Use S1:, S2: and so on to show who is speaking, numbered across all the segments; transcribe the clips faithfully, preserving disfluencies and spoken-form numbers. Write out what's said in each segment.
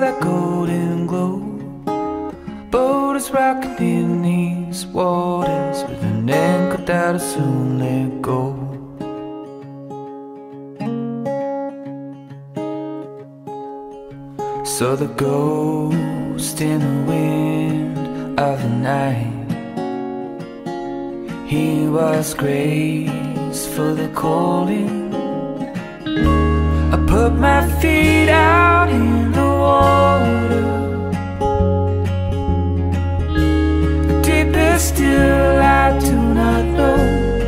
S1: a golden glow. Boat is rocking in these waters with an anchor that'll soon let go. So the ghost in the wind of the night, he was graceful the calling. I put my feet out in the water, deeper still I do not know.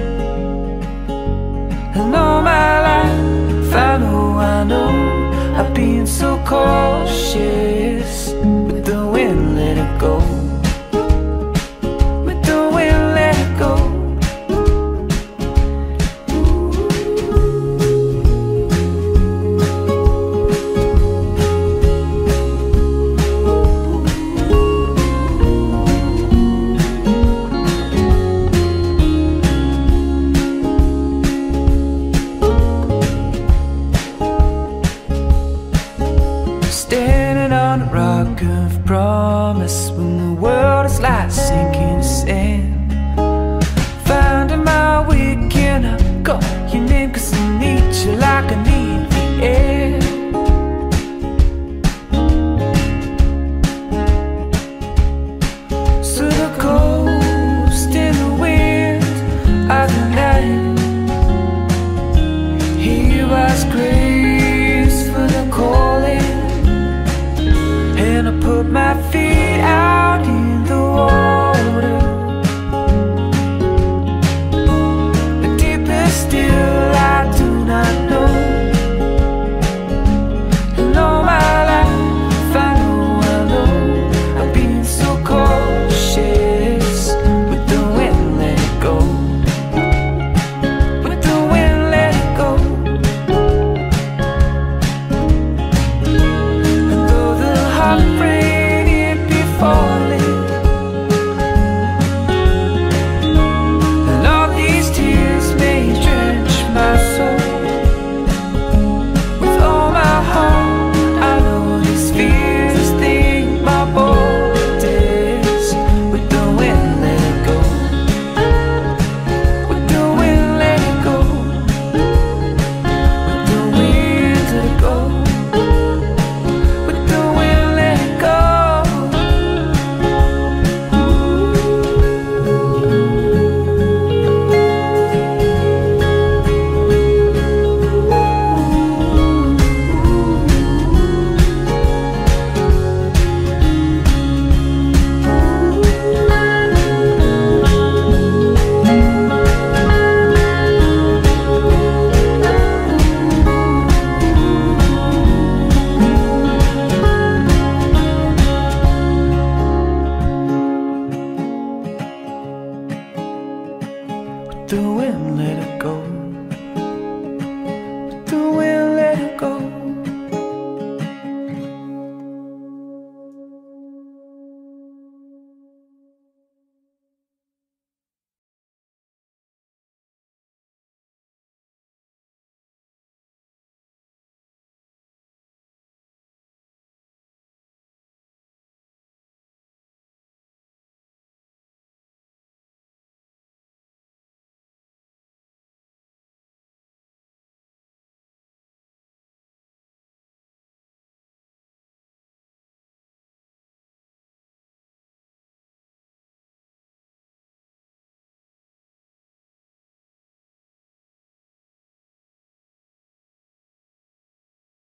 S1: And all my life I know, I know I've been so cautious. With the wind let it go, with the wind let it go. Standing on a rock of promise when the world is like sinking sand. Finding my way, can I call your name? Cause I need you like I need